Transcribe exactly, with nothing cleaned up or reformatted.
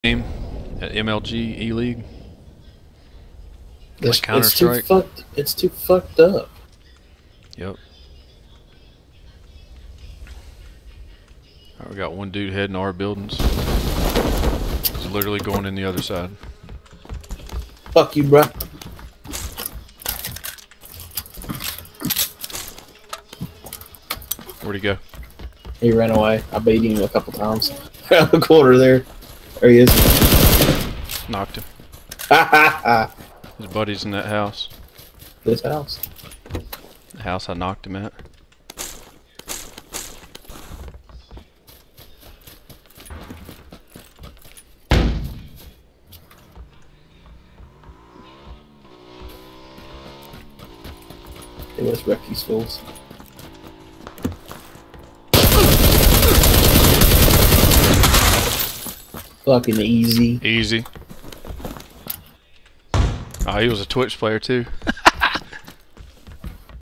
game at M L G E League. It's, Like Counter it's too Strike. fucked. It's too fucked up. Yep. Alright, we got one dude heading our buildings. He's literally going in the other side. Fuck you, bruh. Where'd he go? He ran away. I beat him a couple times. Around the corner there. There he is. Knocked him. Ha ha ha. His buddy's in that house. This house. The house I knocked him at. It was wreck these fools. Fucking easy. Easy. Oh, he was a Twitch player too.